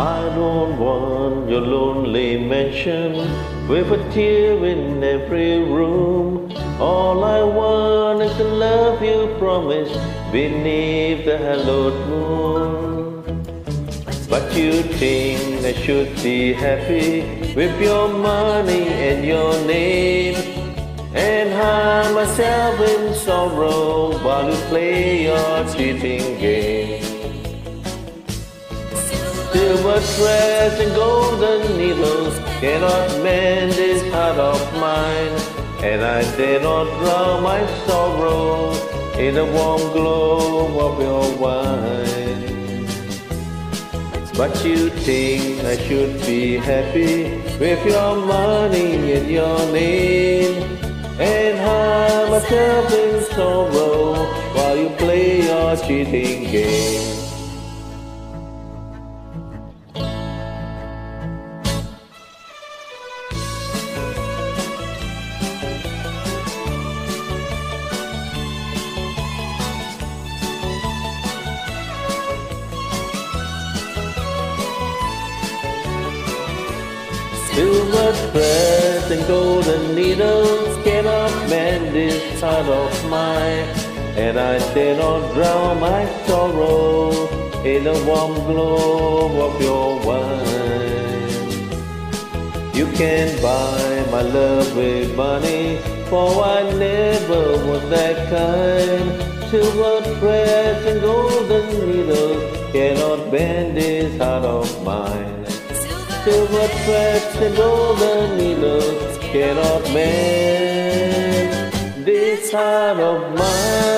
I don't want your lonely mansion with a tear in every room. All I want is the love you promised beneath the hallowed moon. But you think I should be happy with your money and your name, and hide myself in sorrow while you play your cheating game. Silver threads and golden needles cannot mend this heart of mine, and I dare not drown my sorrow in the warm glow of your wine. But you think I should be happy with your money and your name, and hide myself in sorrow while you play your cheating game. Silver threads and golden needles cannot mend this heart of mine, and I dare not drown my sorrow in the warm glow of your wine. You can buy my love with money, for I never was that kind. Silver threads and golden needles cannot bend this heart of mine. Silver threads and golden needles cannot mend this heart of mine.